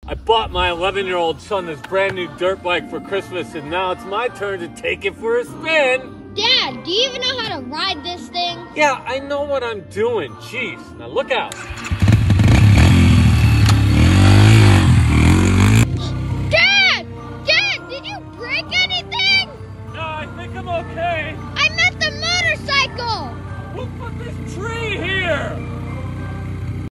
I bought my 11-year-old son this brand new dirt bike for Christmas, and now it's my turn to take it for a spin. Dad, do you even know how to ride this thing? Yeah, I know what I'm doing. Jeez, now look out. Dad! Dad, did you break anything? No, I think I'm okay. I meant the motorcycle! Who put this tree here?